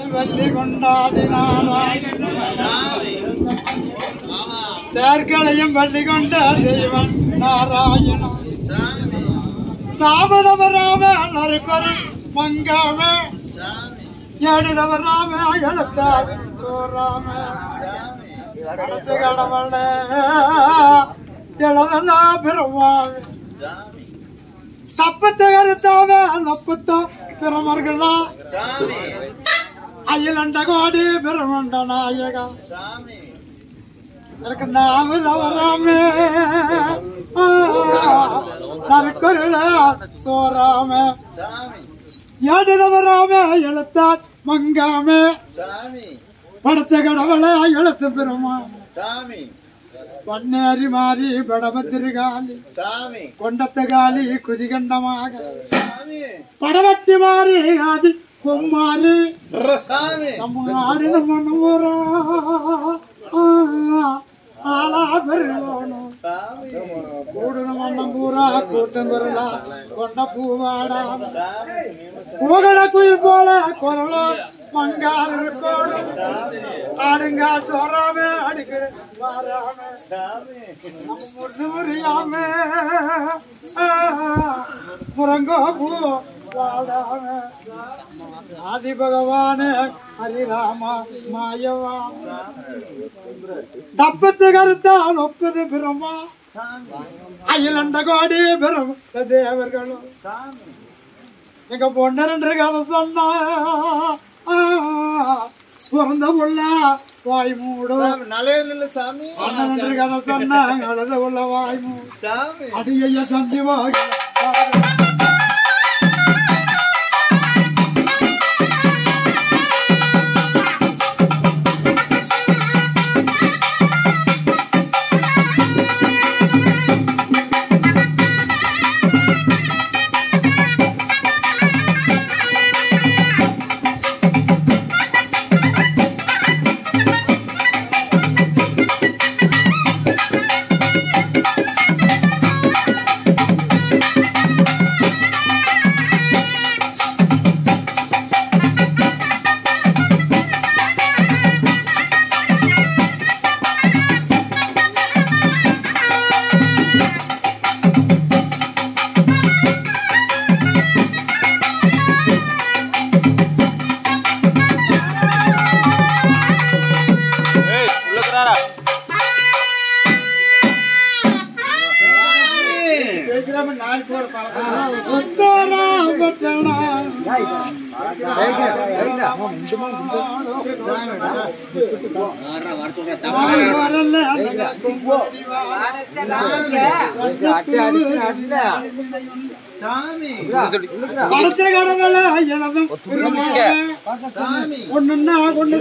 வள்ளி கொண்டாதி நாராயண தேர்களையும் வள்ளி கொண்ட தெய்வம் நாராயண நாமதவராம நறுக்கொரு மங்காம ஏடுதவராம எழுத்தார் சோராம அடைச்ச கடவுள எழுதலா பெருமாள் தப்பத்தை கருத்தாவ நப்பத்த பெருமர்களா அயலண்ட கோடி பெருமண்ட நாயகா எனக்கு நாமதவராமே நறுக்கொருள சோராம ஏடுதவராம எழுத்தார் மங்காம படைச்ச கடவுளை எழுத்து பெருமா பொன்னேரி மாறி படபத்திரிகாலி கொண்டத்த காலி குதிகண்டமாக படவட்டி மாறி ஆதி கொம்மாறு நம்ம ஆடு நம்ம ஊரா ஆளா பெருவோனும் கூடணும் மண்ணம் பூரா கூட்டம் பெறலா கொண்ட பூவாடா புகழ குயில் போல குரலோ மங்கார் இருக்கணும் ஆடுங்கா சோறாம அடிக்கிற முறியாம முரங்கோ பூ வாடாம ஆதி பகவான ஹரிராமா மாயவா தப்பத்து கருத்தான் ஒப்புது பிரம்மா அயலண்ட கோடி பெரும் தேவர்களும் எங்க பொண்ணு கதை சொன்னா பிறந்த உள்ள வாய் மூடும் சாமி கதை சொன்னாங்க அழுத உள்ள வாய் மூடும் அடிய சந்திவாக ஒண்ணுன்னா கொண்டு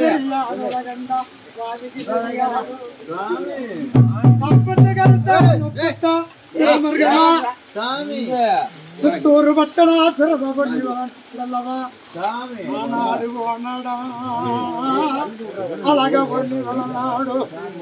தப்பத்தை கருத்தா சுத்தூர் பட்டணா சிறத பண்ணிவான் அழக பண்ணி வளநாடு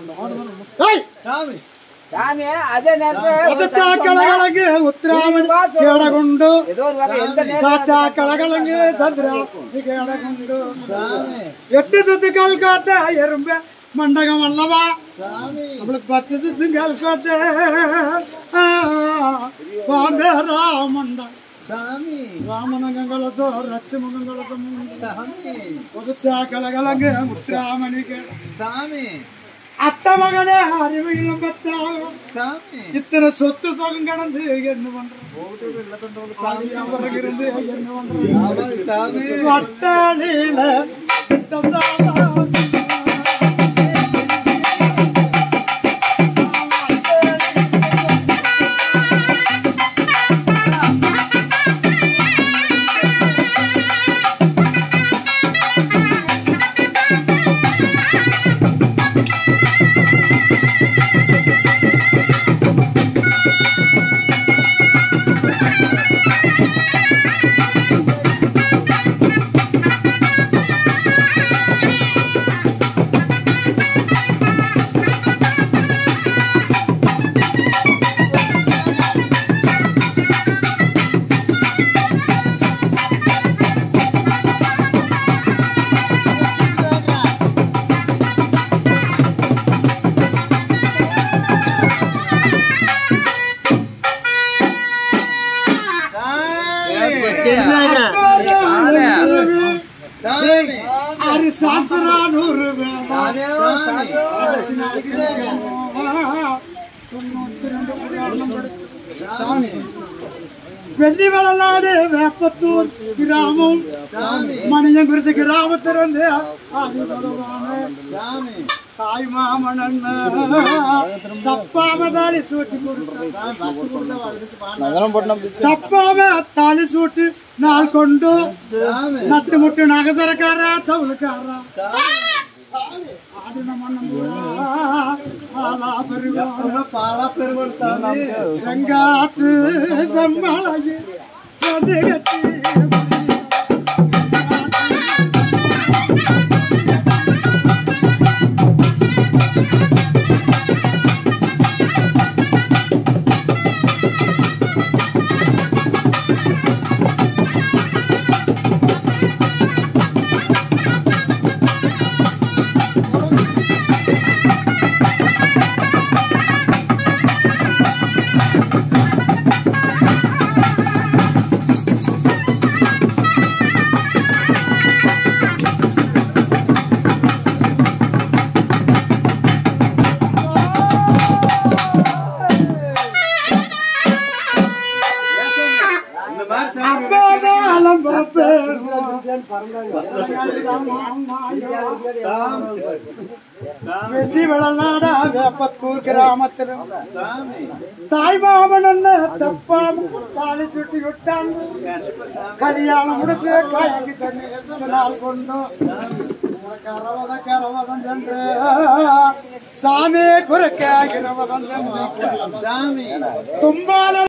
கலகலங்கு உத்திராமன் கேடகுண்டு சாச்சா கலகலங்கு சந்திரா கேடகுண்டு எட்டு சுத்துக்கள் காட்ட எறும்ப மண்டகம் அல்லவா நம்மளுக்கு 10 சுத்துக்கள் காட்ட பாம்பே ராமண்டா ராமனங்கலசோ ரட்சமங்கலசோ உதச்சா கலகலங்கு உத்திராமணிக்கு அத்த மகனே அறிவியலும் பத்தாகும் இத்தனை சொத்து சொகம் கடந்து என்ன பண்றோம் இருந்து என்ன பண்றோம் அட்டணியில அரி சாஸ்திரானூறு வெள்ளி வளநாடு வேப்பத்தூர் கிராமம் மணியங்குறிச்சி கிராமத்திலிருந்து தாய் மாமன் தப்பாம தாலி சூட்டி தப்பாம தாலி சூட்டி நாள் கொண்டு நட்டு முட்டு நகசரக்காரா தவுளுக்காரா ஆடின செங்காத்து செம்மலையே சதுகத்தி வெள்ளி வளநாடா வேப்பத்தூர் கிராமத்திலும் தாய் மாமன் தப்பாம தாலி சுட்டி விட்டான் கல்யாணம் முடிச்சு காய்க்கு தண்ணி நாள் கொண்டு கரவதம் சென்று சாமி குறுக்க இரவதம் சென்று தும்பால